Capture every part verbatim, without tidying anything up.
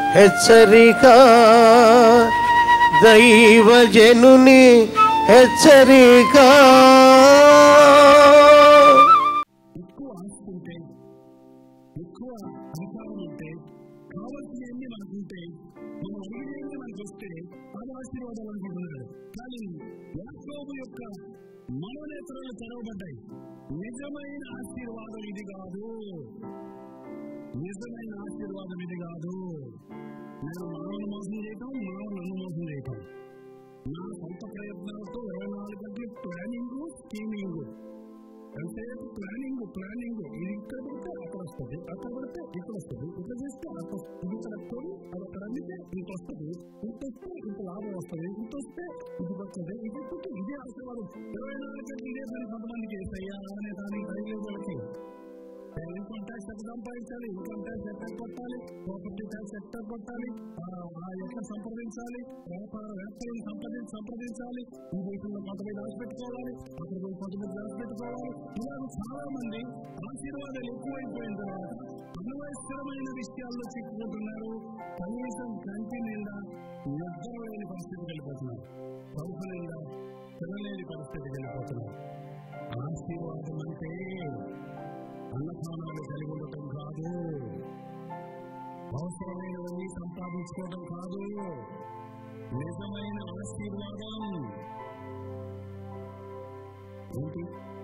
హెచ్చరిక, దైవజనుని హెచ్చరిక. ఎక్కువ ఆస్తి ఉంటే, ఎక్కువ అధికారం ఉంటే, కావాల్సినవన్నీ మనకుంటే, మనం అడిగినవన్నీ మనకు వస్తే అది ఆశీర్వాదం అనుకుంటున్నాడు. కానీ యాకోబు యొక్క మనోనేత్రాలు తెరవబడ్డాయి. నిజమైన ఆశీర్వాదం ఇది కాదు, నిజమైన ఆశీర్వాదం ఇది కాదు. నేను మనల్ని మోసం చేయటం, మనం నన్ను మోసం చేయటం, నా సొంత ప్రయత్నాలతో ఇరవై నాలుగు గంటలు ప్లానింగ్, స్కీమింగ్, అంటే ప్లానింగ్ ప్లానింగ్ ఇది ఇక్కడ పడితే అక్కడ వస్తుంది, అక్కడ పడితే ఇక్కడ వస్తుంది, ఇక్కడ చేస్తే అక్కడ ఇది ఇక్కడ కొని అది అక్కడ అమ్మితే ఇంత వస్తుంది, ఇంత వస్తే ఇంత లాభం వస్తుంది, ఇంత వస్తే ఇది వస్తుంది, ఇది వస్తే ఇదే ఆశీర్వాదం. ఇరవై నాలుగు గంటలు ఇదే పని కొంతమందికి వేస్తాయా అనే దానికి కలిగే వాళ్ళకి ఇన్కమ్ ట్యాక్స్ ఎట్లా సంపాదించాలి, ఇన్కమ్ ట్యాక్స్ ఎట్లా కొట్టాలి, ప్రాపర్టీ ట్యాక్స్ ఎట్లా కొట్టాలి, ఎట్లా సంప్రదించాలి, వ్యాపారవేత్తలను సంప్రదించి సంప్రదించాలి ఈ దేశంలో కొంతమంది దాచిపెట్టుకోవాలి, అక్కడ కొంతమంది దాచిపెట్టుకోవాలి. ఇలాగ చాలా మంది ఆశీర్వాదాలు ఎక్కువైపోయిన తర్వాత అనవసరమైన విషయాల్లో చిక్కుకుంటున్నారు. కనీసం కంటి నిండా నిద్ర లేని పరిస్థితికి వెళ్ళిపోతున్నారు, కడుపు నిండా తినలేని పరిస్థితికి వెళ్ళిపోతున్నారు. ఆశీర్వాదం అంటే అన్నపానాలు కలిగి ఉండటం కాదు, అవసరమైనవన్నీ సంపాదించుకోవడం కాదు. నిజమైన ఆశీర్వాదం ఏంటి?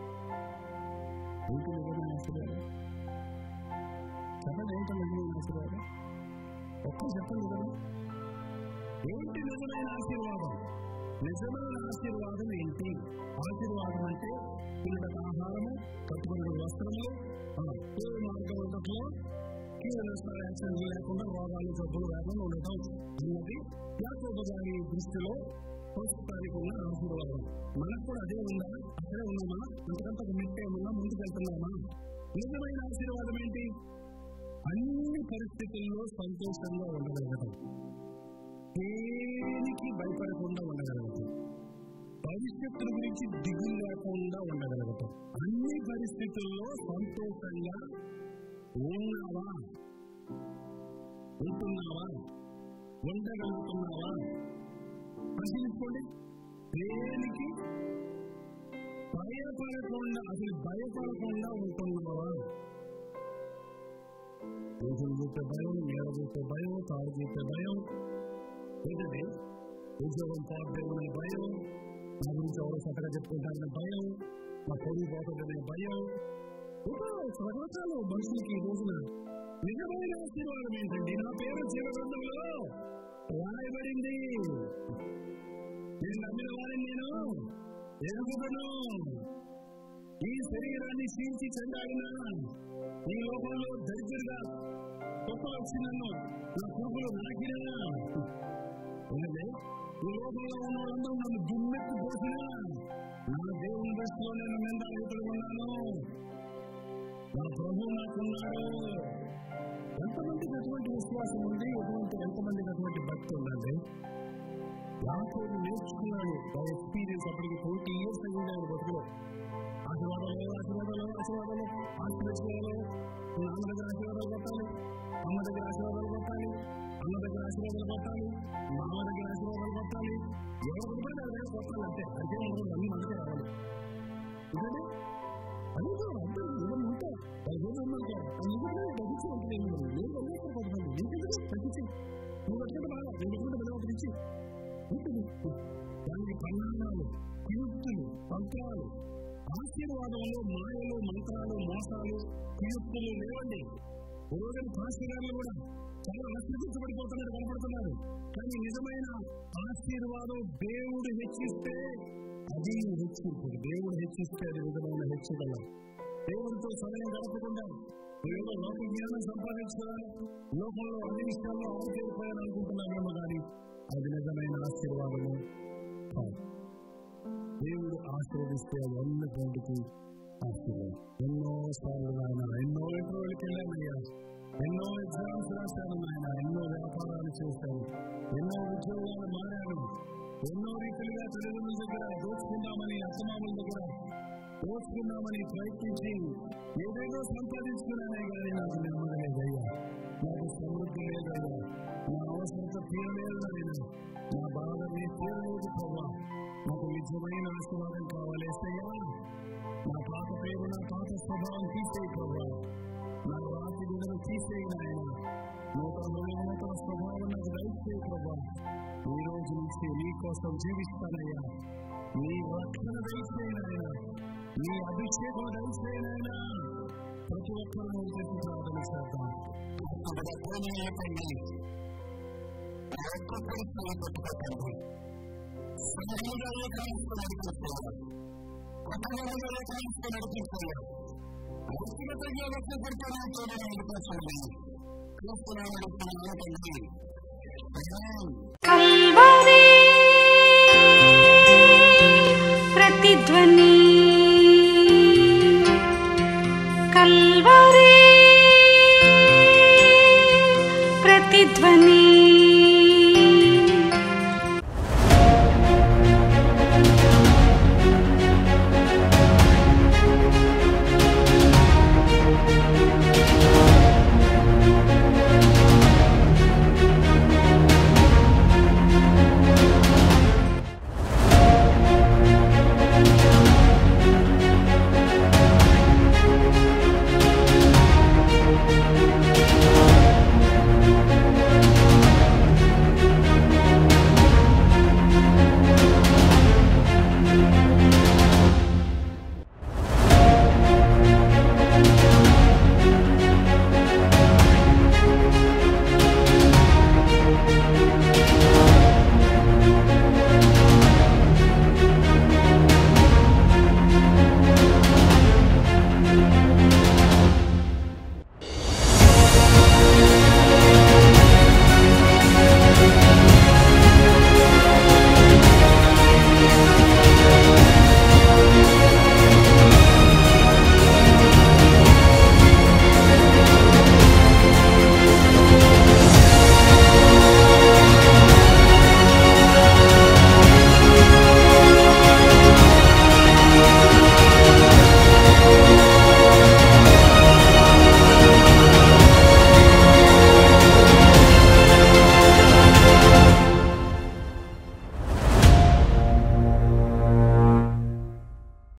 ఏంటి నిజమైన ఆశీర్వాదం? చెప్పండి, ఏంటో నిజమైన ఆశీర్వాదం? ఒక్క చెప్పండి కదా, ఏంటి నిజమైన ఆశీర్వాదం? నిజమైన ఆశీర్వాదం ఏంటి? ఆశీర్వాదం అంటే తినటకు ఆహారము, కట్టుకునే వస్త్రములు, ఏ మార్గంలో యాక్సిడెంట్ లేకుండా రోగాలు జబ్బులు లేకుండా ఉండటం అన్నది యాకోబు గారి దృష్టిలో ప్రస్తుతానికి ఉన్న ఆశీర్వాదం. మనకు కూడా అదే ఉందా? అక్కడే ఉన్నామా? అంతకంత మెట్టే ఉన్నా ముందుకు వెళ్తున్నామా? నిజమైన ఆశీర్వాదం ఏంటి? అన్ని పరిస్థితుల్లో సంతోషంగా ఉండగలగటం, దేనికి భయపడకుండా ఉండగలగటం, భవిష్యత్తు గురించి దిగులు లేకుండా ఉండగలగటం. అన్ని పరిస్థితుల్లో సంతోషంగా ఉన్నావా? ఉంటున్నావా? ఉండగలుగుతున్నావా? పరిశీలించుకోండి. దేనికి భయపడకుండా, అసలు భయపడకుండా ఉంటున్నావా? రోజులు చూస్తే భయం, నేల చూస్తే భయం, కారు చూస్తే భయం, ఏంటంటే ఉద్యోగం పోతుందనే భయం, నా గురించి ఎవరో సతగా చెప్పుకుంటారనే భయం, నా పొరుగు పోతుందనే భయం, రకరకాలు మనుషులకి ఈ రోజున. నిజమైన ఆశీర్వాదం ఏంటండి? నా పేరు జీవగ్రంథంలో రాయబడింది, నేను నమ్మిన వారిని నేను ఎరుగుదను, ఈ శరీరాన్ని క్షీణించి చెందాడిన, ఈ లోకంలో దరిద్రుగా గొప్ప వచ్చి నన్ను నా పురుగులు నాకినా, ఈ లోకంలో ఉన్న వాళ్ళందరూ నన్ను దుమ్మెత్తి పోసినా, నా దేవుని దృష్టిలో నేను నిందాయుతులు ఉన్నాను, నా ప్రభు నాకున్నాడు. ఎంతమందికి ఎటువంటి విశ్వాసం ఉంది? ఎటువంటి ఎంతమందికి అటువంటి భక్తి ఉందండి? యాకోబు నేర్చుకున్నాడు ఆ ఎక్స్పీరియన్స్. అప్పటికి ట్వంటీ ఇయర్స్ అయింది ఆయన బతుకులో. ఆశీర్వాదాలు ఆశీర్వాదాలు ఆశీర్వాదాలు ఆశీర్వదించాలి, నాన్న దగ్గర ఆశీర్వాదాలు కొట్టాలి, అమ్మ దగ్గర ఆశీర్వాదాలు కొట్టాలి, అన్న దగ్గర ఆశీర్వాదాలు కొట్టాలి, మామ దగ్గర ఆశీర్వాదాలు కొట్టాలి, ఎవరు కొట్టాలి వాళ్ళ దగ్గర కొట్టాలి. అంతే, అదే ఉండదు, అన్ని మనకే రావాలి. ఎందుకంటే అదే అందరూ ఏదైనా ఉంటే వాళ్ళు ఏదో ఉందంటే అందుకే తగ్గించి ఉంటుంది. ఏం కొడుతుంది ఇంకెందుకు తగ్గించి నువ్వు పెట్టుకుంటే బాగా నేను పెట్టుకుంటే బలం తగ్గించి ఉంటుంది. దానికి పరిణామాలు, కుయుక్తులు, పంతాలు, ఆశీర్వాదంలో మాయలు, మంత్రాలు, మోసాలు, కుయుక్తులు లేవండి. రోజున పాస్టర్లు కూడా చాలా ఆశీర్వదించబడిపోతున్నారు, కనపడుతున్నారు. కానీ నిజమైన ఆశీర్వాదం దేవుడు హెచ్చిస్తే అది హెచ్చింపు. దేవుడు హెచ్చిస్తే అది విధమైన హెచ్చుగల. దేవుడితో సమయం గడపకుండా ఏదో లోక జ్ఞానం సంపాదించుకోవాలి, లోకంలో అన్ని విషయాల్లో ఆశ్చర్యపోయాను అనుకుంటున్నామేమో కానీ అది నిజమైన ఆశీర్వాదము కాదు. దేవుడు ఆశీర్వదిస్తే అది అన్నిటికి ఆశీర్వాదం. ఎన్నో సార్లు ఆయన ఎన్నో ఇంటర్వ్యూలకు వెళ్ళామయ్యా, ఎన్నో ఎగ్జామ్స్ రాశాను ఆయన, ఎన్నో వ్యాపారాలు చేశాను, ఎన్నో ఉద్యోగాలు మారాను, ఎన్నో రీతిలుగా తల్లిదండ్రుల దగ్గర దోచుకుందామని, అత్తమామల దగ్గర దోచుకుందామని ప్రయత్నించి ఏదేదో సంపాదించుకున్నానే కానీ నాకు నెమ్మదలేదయ్యా. నాకు శ్రమలు బుద్ధి లేదయ్యా, నా అవసరత తీరలేదు నాయన, నా బాధ నీ తీరలేదు ప్రభా. నాకు నిజమైన ఆశీర్వాదం కావాలి ఏసయ్యా. నా పాత పేరు నా పాత స్వభావం తీసేయి ప్రభా. నా రాతి గుండెను తీసేయి నాయన. నూతన నూతన స్వభావం నాకు దయచేయి ప్రభా. ఈ రోజు నుంచి నీ కోసం జీవిస్తానయ్యా. నీ రక్షణ దయచేయనైనా, నీ అభిషేకం దయచేయనైనా. ప్రతి ఒక్కరు నువ్వు చేసి ప్రార్థన చేద్దాం. కల్వరి ప్రతిధ్వని